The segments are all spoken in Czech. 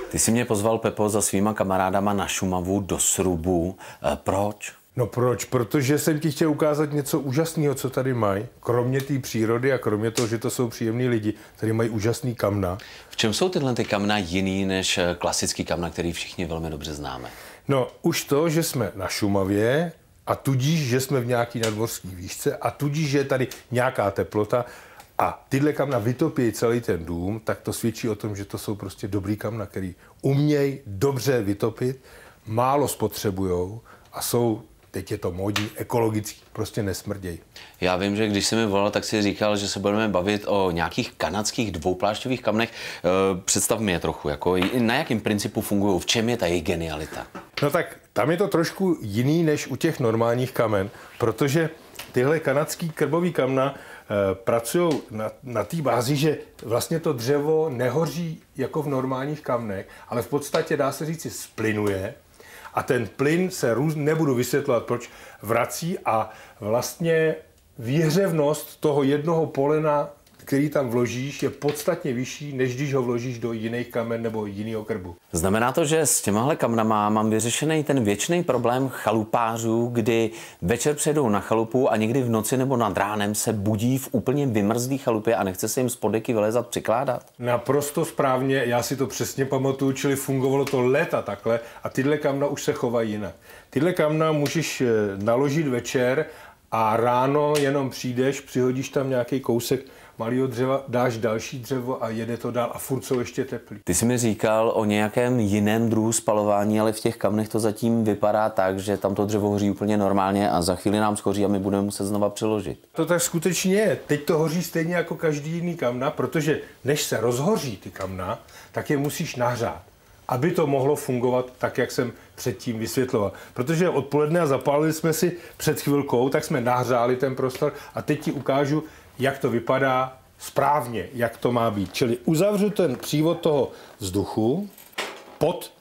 Ty jsi mě pozval, Pepo, za svýma kamarádama na Šumavu do srubu. Proč? No proč? Protože jsem ti chtěl ukázat něco úžasného, co tady mají. Kromě té přírody a kromě toho, že to jsou příjemní lidi, tady mají úžasný kamna. V čem jsou tyhle ty kamna jiný než klasický kamna, který všichni velmi dobře známe? No už to, že jsme na Šumavě a tudíž, že jsme v nějaký nadmořské výšce a tudíž, že je tady nějaká teplota a tyhle kamna vytopí celý ten dům, tak to svědčí o tom, že to jsou prostě dobrý kamna, který umějí dobře vytopit, málo spotřebujou a jsou, teď je to módní, ekologický, prostě nesmrdějí. Já vím, že když jsi mi volal, tak si říkal, že se budeme bavit o nějakých kanadských dvouplášťových kamnech. Představ mi je trochu, jako na jakém principu fungují, v čem je ta jejich genialita? No tak tam je to trošku jiný než u těch normálních kamen, protože tyhle kanadský krbový kamna pracují na té bázi, že vlastně to dřevo nehoří jako v normálních kamnech, ale v podstatě dá se říct, splynuje a ten plyn se nebudu vysvětlovat, proč vrací a vlastně výhřevnost toho jednoho polena, který tam vložíš, je podstatně vyšší, než když ho vložíš do jiných kamen nebo jiného krbu. Znamená to, že s těmahle kamnama mám vyřešený ten věčný problém chalupářů, kdy večer přijedou na chalupu a někdy v noci nebo nad ránem se budí v úplně vymrzlý chalupě a nechce se jim spod deky vylezat přikládat? Naprosto správně, já si to přesně pamatuju, čili fungovalo to léta takhle a tyhle kamna už se chovají jinak. Tyhle kamna můžeš naložit večer a ráno jenom přijdeš, přihodíš tam nějaký kousek malého dřeva, dáš další dřevo a jede to dál a furt jsou ještě teplý. Ty jsi mi říkal o nějakém jiném druhu spalování, ale v těch kamnech to zatím vypadá tak, že tam to dřevo hoří úplně normálně a za chvíli nám schoří a my budeme muset znova přiložit. To tak skutečně je. Teď to hoří stejně jako každý jiný kamna, protože než se rozhoří ty kamna, tak je musíš nahřát, aby to mohlo fungovat tak, jak jsem předtím vysvětloval. Protože odpoledne a zapálili jsme si před chvilkou, tak jsme nahřáli ten prostor a teď ti ukážu, jak to vypadá správně, jak to má být. Čili uzavřu ten přívod toho vzduchu pod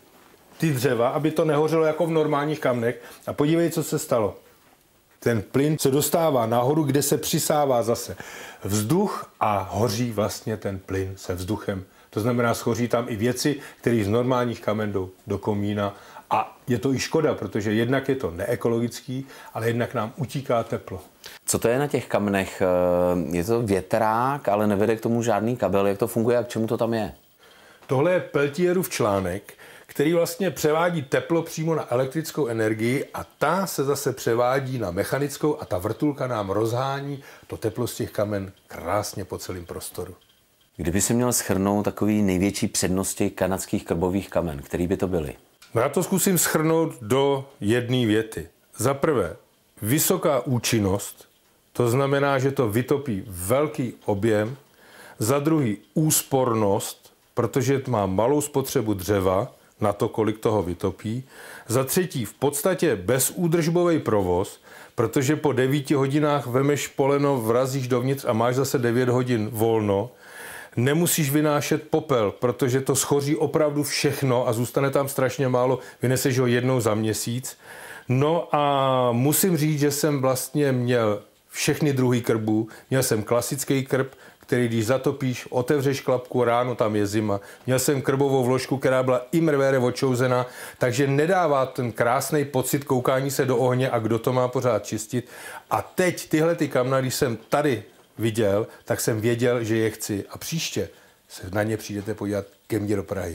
ty dřeva, aby to nehořelo jako v normálních kamnech. A podívej, co se stalo. Ten plyn se dostává nahoru, kde se přisává zase vzduch a hoří vlastně ten plyn se vzduchem. To znamená, schoří tam i věci, které z normálních kamen jdou do komína. A je to i škoda, protože jednak je to neekologický, ale jednak nám utíká teplo. Co to je na těch kamenech? Je to větrák, ale nevede k tomu žádný kabel. Jak to funguje a k čemu to tam je? Tohle je Peltierův článek, který vlastně převádí teplo přímo na elektrickou energii a ta se zase převádí na mechanickou a ta vrtulka nám rozhání to teplo z těch kamen krásně po celém prostoru. Kdyby si měl shrnout takový největší přednosti kanadských krbových kamen, který by to byly? Já to zkusím shrnout do jedné věty. Za prvé, vysoká účinnost, to znamená, že to vytopí velký objem. Za druhý, úspornost, protože má malou spotřebu dřeva na to, kolik toho vytopí. Za třetí, v podstatě bezúdržbový provoz, protože po 9 hodinách vemeš poleno, vrazíš dovnitř a máš zase 9 hodin volno. Nemusíš vynášet popel, protože to schoří opravdu všechno a zůstane tam strašně málo, vyneseš ho jednou za měsíc. No a musím říct, že jsem vlastně měl všechny druhy krbů. Měl jsem klasický krb, který když zatopíš, otevřeš klapku, ráno tam je zima. Měl jsem krbovou vložku, která byla imrvére odčouzená, takže nedává ten krásný pocit koukání se do ohně a kdo to má pořád čistit. A teď tyhle ty kamna, když jsem tady viděl, tak jsem věděl, že je chci. A příště se na ně přijdete podívat ke mně do Prahy.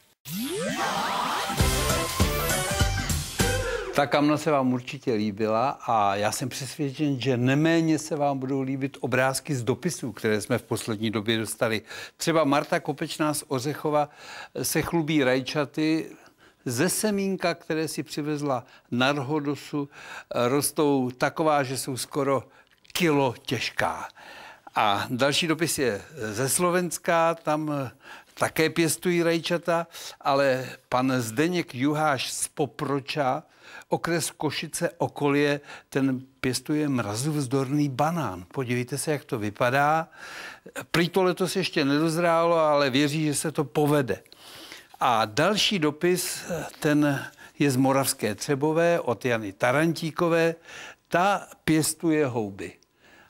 Ta kamna se vám určitě líbila a já jsem přesvědčen, že neméně se vám budou líbit obrázky z dopisů, které jsme v poslední době dostali. Třeba Marta Kopečná z Ořechova se chlubí rajčaty ze semínka, které si přivezla na Rhodosu, rostou taková, že jsou skoro kilo těžká. A další dopis je ze Slovenska, tam také pěstují rajčata, ale pan Zdeněk Juháš z Poproča, okres Košice okolie, ten pěstuje mrazovzdorný banán. Podívejte se, jak to vypadá. Prý to letos ještě nedozrálo, ale věří, že se to povede. A další dopis, ten je z Moravské Třebové od Jany Tarantíkové. Ta pěstuje houby.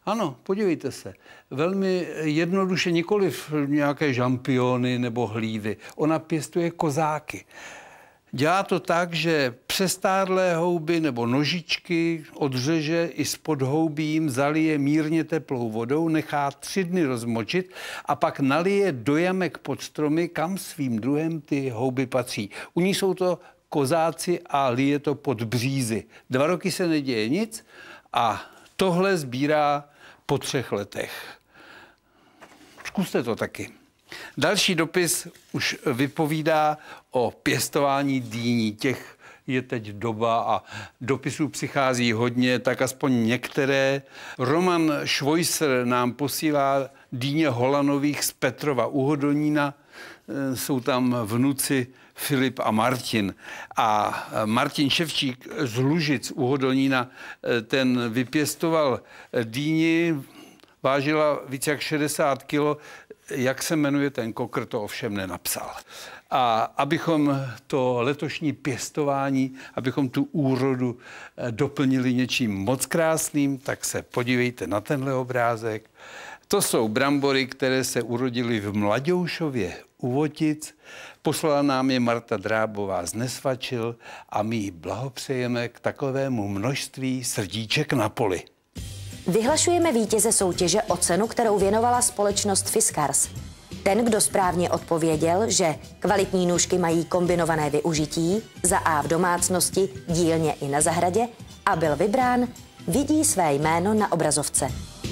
Ano, podívejte se. Velmi jednoduše, nikoliv nějaké žampiony nebo hlívy. Ona pěstuje kozáky. Dělá to tak, že přestárlé houby nebo nožičky odřeže i s podhoubím, zalije mírně teplou vodou, nechá 3 dny rozmočit a pak nalije do jamek pod stromy, kam svým druhem ty houby patří. U ní jsou to kozáci a lije to pod břízy. 2 roky se neděje nic a tohle sbírá po 3 letech. Zkuste to taky. Další dopis už vypovídá o pěstování dýní. Těch je teď doba a dopisů přichází hodně, tak aspoň některé. Roman Švojser nám posílá dýně Holanových z Petrova u Hodonína. Jsou tam vnuci Filip a Martin. A Martin Ševčík z Lužic u Hodonína, ten vypěstoval dýni, vážila více jak 60 kilo. Jak se jmenuje ten kokr, to ovšem nenapsal. A abychom to letošní pěstování, abychom tu úrodu doplnili něčím moc krásným, tak se podívejte na tenhle obrázek. To jsou brambory, které se urodily v Mladěušově u Votic. Poslala nám je Marta Drábová z Nesvačil a my jí blahopřejeme k takovému množství srdíček na poli. Vyhlašujeme vítěze soutěže o cenu, kterou věnovala společnost Fiskars. Ten, kdo správně odpověděl, že kvalitní nůžky mají kombinované využití, za A v domácnosti, dílně i na zahradě, a byl vybrán, vidí své jméno na obrazovce.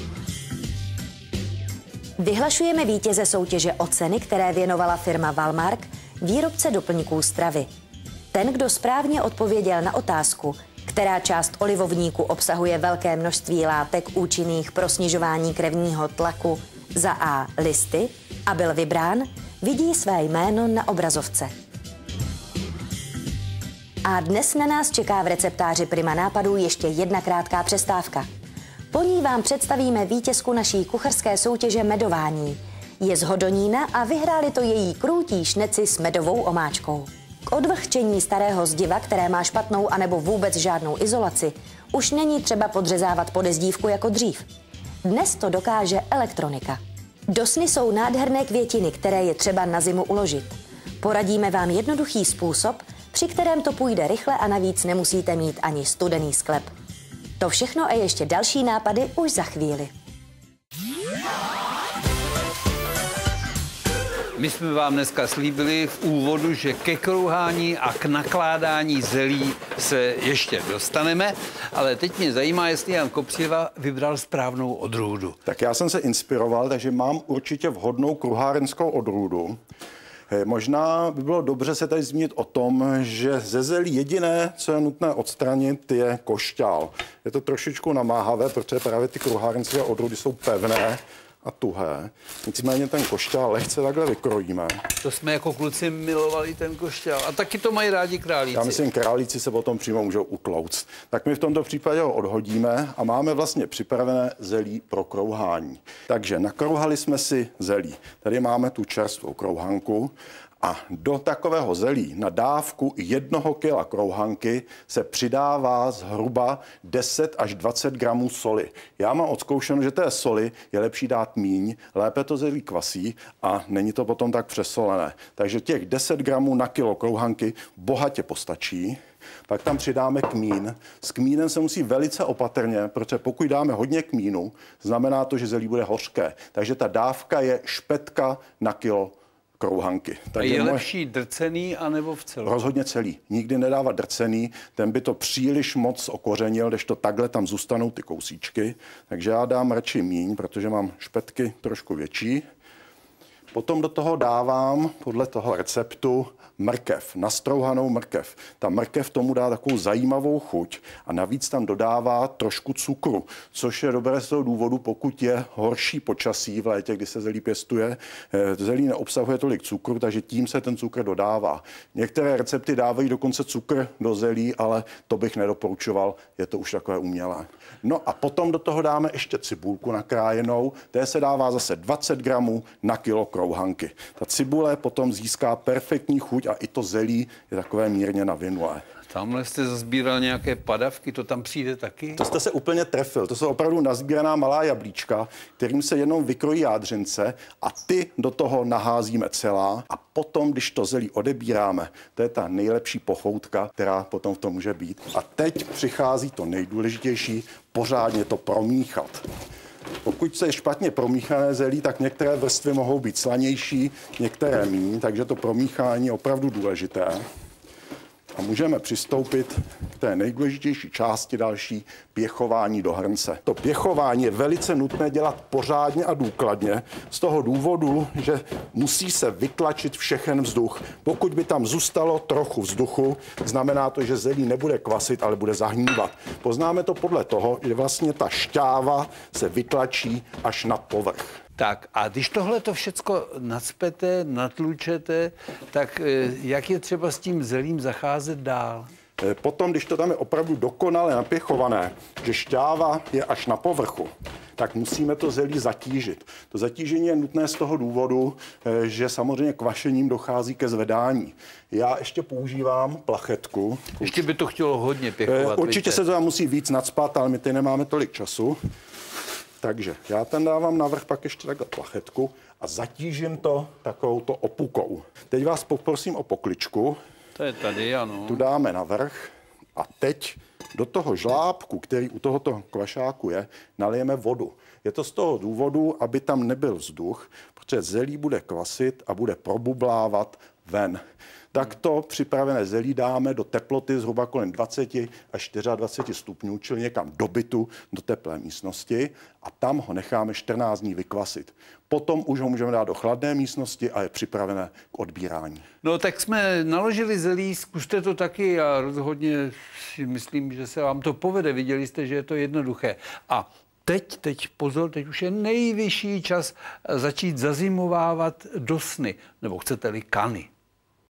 Vyhlašujeme vítěze soutěže o ceny, které věnovala firma Valmark, výrobce doplňků stravy. Ten, kdo správně odpověděl na otázku, která část olivovníku obsahuje velké množství látek účinných pro snižování krevního tlaku, za A listy, a byl vybrán, vidí své jméno na obrazovce. A dnes na nás čeká v receptáři Prima nápadů ještě jedna krátká přestávka. Po ní vám představíme vítězku naší kuchařské soutěže Medování. Je z Hodonína a vyhráli to její krůtí šneci s medovou omáčkou. K odvlhčení starého zdiva, které má špatnou anebo vůbec žádnou izolaci, už není třeba podřezávat podezdívku jako dřív. Dnes to dokáže elektronika. Dosny jsou nádherné květiny, které je třeba na zimu uložit. Poradíme vám jednoduchý způsob, při kterém to půjde rychle a navíc nemusíte mít ani studený sklep. To všechno a ještě další nápady už za chvíli. My jsme vám dneska slíbili v úvodu, že ke krouhání a k nakládání zelí se ještě dostaneme, ale teď mě zajímá, jestli Jan Kopřiva vybral správnou odrůdu. Tak já jsem se inspiroval, takže mám určitě vhodnou kruhárenskou odrůdu. Možná by bylo dobře se tady zmínit o tom, že ze zelí jediné, co je nutné odstranit, je košťál. Je to trošičku namáhavé, protože právě ty kruhárenské odrůdy jsou pevné a tuhé. Nicméně ten košťál lehce takhle vykrojíme. To jsme jako kluci milovali ten košťál. A taky to mají rádi králíci. Já myslím, králíci se potom přímo můžou utlouct. Tak my v tomto případě ho odhodíme a máme vlastně připravené zelí pro krouhání. Takže nakrouhali jsme si zelí. Tady máme tu čerstvou krouhanku. A do takového zelí na dávku 1 kila krouhanky se přidává zhruba 10 až 20 gramů soli. Já mám odzkoušeno, že té soli je lepší dát míň, lépe to zelí kvasí a není to potom tak přesolené. Takže těch 10 gramů na kilo krouhanky bohatě postačí. Pak tam přidáme kmín. S kmínem se musí velice opatrně, protože pokud dáme hodně kmínu, znamená to, že zelí bude hořké. Takže ta dávka je špetka na kilo krouhanky. Takže je lepší drcený anebo v celku? Rozhodně celý. Nikdy nedávat drcený, ten by to příliš moc okořenil, kdežto takhle tam zůstanou ty kousíčky. Takže já dám radši míň, protože mám špetky trošku větší. Potom do toho dávám podle toho receptu mrkev, nastrouhanou mrkev. Ta mrkev tomu dá takovou zajímavou chuť a navíc tam dodává trošku cukru, což je dobré z toho důvodu, pokud je horší počasí v létě, kdy se zelí pěstuje. Zelí neobsahuje tolik cukru, takže tím se ten cukr dodává. Některé recepty dávají dokonce cukr do zelí, ale to bych nedoporučoval, je to už takové umělé. No a potom do toho dáme ještě cibulku nakrájenou, té se dává zase 20 gramů na kilo krouhanky. Ta cibule potom získá perfektní chuť a i to zelí je takové mírně navinulé. Tamhle jste zazbíral nějaké padavky, to tam přijde taky? To jste se úplně trefil. To jsou opravdu nazbíraná malá jablíčka, kterým se jenom vykrojí jádřince a ty do toho naházíme celá a potom, když to zelí odebíráme, to je ta nejlepší pochoutka, která potom v tom může být. A teď přichází to nejdůležitější, pořádně to promíchat. Pokud se je špatně promíchané zelí, tak některé vrstvy mohou být slanější, některé míň, takže to promíchání je opravdu důležité. A můžeme přistoupit k té nejdůležitější části další, pěchování do hrnce. To pěchování je velice nutné dělat pořádně a důkladně z toho důvodu, že musí se vytlačit všechen vzduch. Pokud by tam zůstalo trochu vzduchu, znamená to, že zelí nebude kvasit, ale bude zahnívat. Poznáme to podle toho, že vlastně ta šťáva se vytlačí až nad povrch. Tak a když tohle to všecko nacpete, natlučete, tak jak je třeba s tím zelím zacházet dál? Potom, když to tam je opravdu dokonale napěchované, že šťáva je až na povrchu, tak musíme to zelí zatížit. To zatížení je nutné z toho důvodu, že samozřejmě kvašením dochází ke zvedání. Já ještě používám plachetku. Ještě by to chtělo hodně pěchovat. Určitě se to tam musí víc nacpat, ale my teď nemáme tolik času. Takže já ten dávám navrch pak ještě takhle plachetku a zatížím to takovouto opukou. Teď vás poprosím o pokličku. To je tady, ano. Tu dáme navrch a teď do toho žlábku, který u tohoto kvašáku je, nalijeme vodu. Je to z toho důvodu, aby tam nebyl vzduch, protože zelí bude kvasit a bude probublávat ven. Takto připravené zelí dáme do teploty zhruba kolem 20 až 24 stupňů, čili někam do bytu, do teplé místnosti a tam ho necháme 14 dní vykvasit. Potom už ho můžeme dát do chladné místnosti a je připravené k odbírání. No tak jsme naložili zelí, zkuste to taky a rozhodně si myslím, že se vám to povede. Viděli jste, že je to jednoduché. A teď pozor, teď už je nejvyšší čas začít zazimovávat do sny, nebo chcete-li kany.